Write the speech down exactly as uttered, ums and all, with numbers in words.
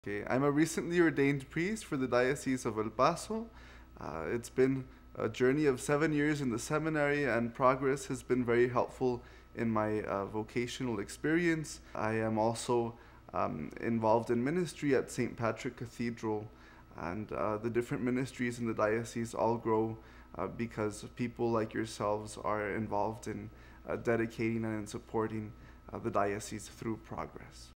Okay, I'm a recently ordained priest for the Diocese of El Paso. Uh, it's been a journey of seven years in the seminary, and progress has been very helpful in my uh, vocational experience. I am also um, involved in ministry at Saint Patrick Cathedral, and uh, the different ministries in the diocese all grow uh, because people like yourselves are involved in uh, dedicating and in supporting uh, the diocese through progress.